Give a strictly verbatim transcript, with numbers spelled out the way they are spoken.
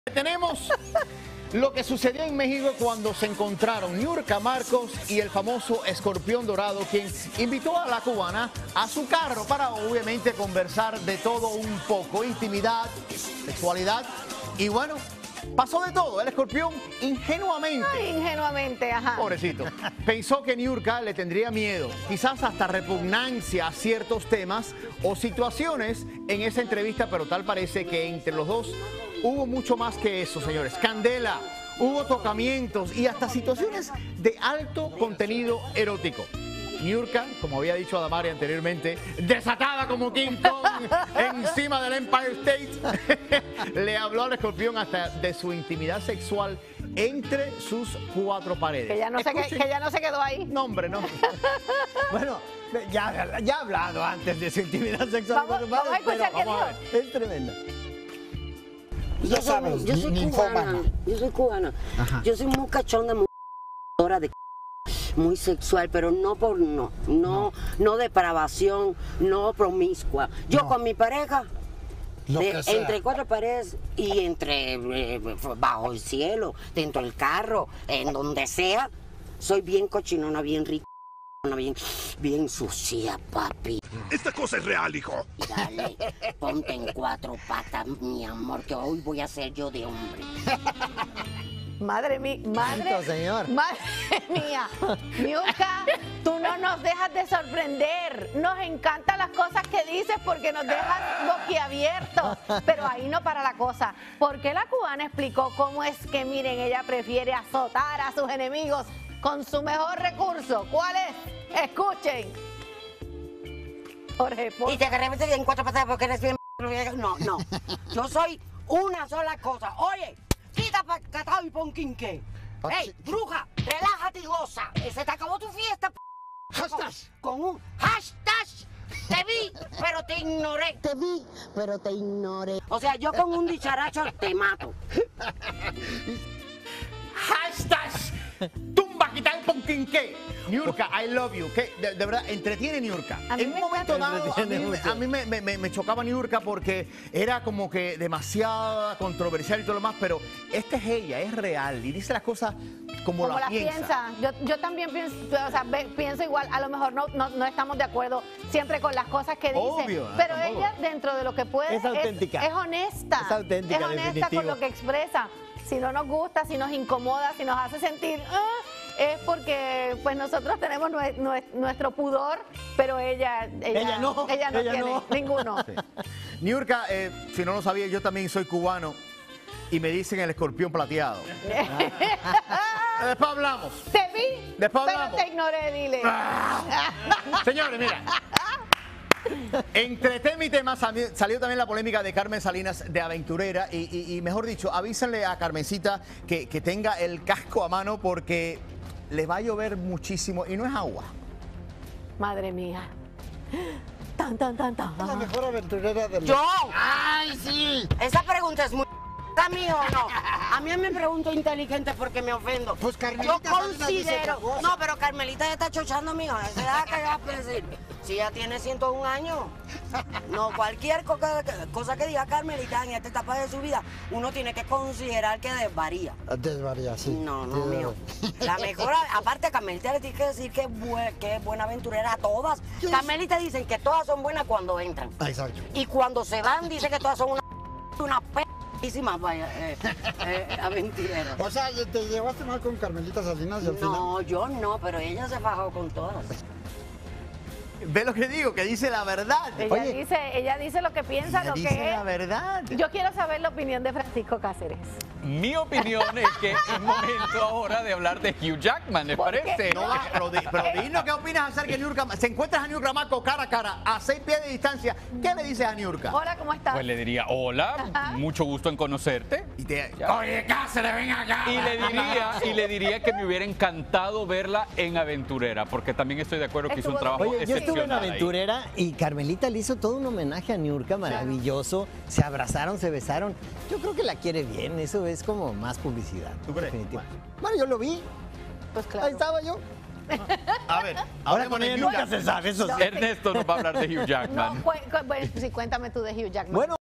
Tenemos lo que sucedió en México cuando se encontraron Niurka Marcos y el famoso Escorpión Dorado, quien invitó a la cubana a su carro para obviamente conversar de todo un poco, intimidad, sexualidad y bueno, pasó de todo. El Escorpión ingenuamente, Ay, ingenuamente, ajá. pobrecito, pensó que Niurka le tendría miedo, quizás hasta repugnancia a ciertos temas o situaciones en esa entrevista, pero tal parece que entre los dos hubo mucho más que eso, señores. Candela, hubo tocamientos y hasta situaciones de alto contenido erótico. Niurka, como había dicho Adamari anteriormente, desatada como King Kong encima del Empire State, le habló al Escorpión hasta de su intimidad sexual entre sus cuatro paredes. Que ya no, se, que, que ya no se quedó ahí. No, hombre, no. Bueno, ya, ya ha hablado antes de su intimidad sexual. Vamos, vamos a escuchar qué dijo. Es tremenda. Ya sabes, yo soy cubana, yo soy cubana, Ajá. Yo soy muy cachonda, muy de muy sexual, pero no por no, no, no, no depravación, no promiscua. Yo no. Con mi pareja, de, entre cuatro paredes y entre eh, bajo el cielo, dentro del carro, en donde sea, soy bien cochinona, bien rica. Bien, bien sucia, papi. Esta cosa es real, hijo. Dale, ponte en cuatro patas, mi amor, que hoy voy a ser yo de hombre. Madre mía, madre, Santo señor. Madre mía, Niurka, tú no nos dejas de sorprender. Nos encantan las cosas que dices porque nos dejas boquiabiertos. Pero ahí no para la cosa. Porque la cubana explicó cómo es que, miren, ella prefiere azotar a sus enemigos con su mejor recurso. ¿Cuál es? Escuchen. Jorge, por... Y te agarré en cuatro patas porque eres bien... No, no. Yo soy una sola cosa. Oye, quita pa' catado y pon quinqué. ¡Ey, bruja! Relájate y goza. Se te acabó tu fiesta. ¡Hashtag! Con un hashtag. Te vi, pero te ignoré. Te vi, pero te ignoré. O sea, yo con un dicharacho te mato. Hashtag tumba, quitar el ponquinqué. Niurka, I love you. Que de, de verdad, entretiene Niurka. En un momento dado, a mí, a mí me, me, me chocaba Niurka porque era como que demasiado controversial y todo lo más, pero esta es ella, es real y dice las cosas como, como la las piensa. piensa. Yo, yo también pienso, o sea, pienso igual, a lo mejor no, no, no estamos de acuerdo siempre con las cosas que dice, Obvio, pero tampoco. Ella dentro de lo que puede es auténtica. Es, es honesta. Es auténtica, es honesta definitivo. con lo que expresa. Si no nos gusta, si nos incomoda, si nos hace sentir, ah, es porque pues nosotros tenemos nue nue nuestro pudor, pero ella, ella, ella no, ella no ella tiene no. ninguno. Sí. Niurka, eh, si no lo sabía, yo también soy cubano y me dicen el escorpión plateado. Después hablamos. Te vi, Después pero hablamos. te ignoré, dile. Señores, mira. Entre tema y tema salió también la polémica de Carmen Salinas de aventurera y, y, y mejor dicho, avísenle a Carmencita que, que tenga el casco a mano porque le va a llover muchísimo y no es agua. Madre mía. Tan, tan, tan, tan. Es la mejor aventurera del... ¡Yo! ¡Ay, sí! Esa pregunta es muy... ¿A mí o no? A mí me pregunto inteligente porque me ofendo. Pues Carmelita yo considero... No, pero Carmelita ya está chochando, mijo. Esa edad que va a decir. Si ya tiene ciento un años. No, cualquier cosa, cosa que diga Carmelita en esta etapa de su vida, uno tiene que considerar que desvaría. Desvaría, sí. No, no, mío. La mejor, aparte Carmelita le tiene que decir que es, buen, que es buena aventurera a todas. Carmelita dicen que todas son buenas cuando entran. Exacto. Y cuando se van dice que todas son una una p***. Vaya, eh, eh, aventurera. O sea, ¿te llevaste mal con Carmelita Salinas y al final? No, yo no, pero ella se fajó con todas. Ve lo que digo, que dice la verdad. Ella, Oye, dice, ella dice lo que piensa, ella lo dice que es. la verdad. Yo quiero saber la opinión de Francisco Cáceres. Mi opinión es que es momento ahora de hablar de Hugh Jackman, ¿les parece? No, pero, di, pero dinos qué opinas acerca de Niurka. Se encuentras a Niurka Marcos cara a cara, a seis pies de distancia. ¿Qué le dices a Niurka? Hola, ¿cómo estás? Pues le diría, hola, Ajá. mucho gusto en conocerte. Y te, Ya. oye, Cáceres, ven acá. Y le diría, y le diría que me hubiera encantado verla en Aventurera, porque también estoy de acuerdo que hizo un Estuvo- trabajo Oye, yo estuve en excepcional ahí. Aventurera y Carmelita le hizo todo un homenaje a Niurka, maravilloso. Se abrazaron, se besaron. Yo creo que la quiere bien, eso es como más publicidad. ¿Tú crees? Definitivo. Bueno, yo lo vi, Pues claro. ahí estaba yo. A ver, Ahora hablemos con de ella Hugh nunca Jackman. se sabe, eso sí. No. Ernesto nos va a hablar de Hugh No, Jackman. cu cu bueno, sí, cuéntame tú de Hugh Jackman. Bueno,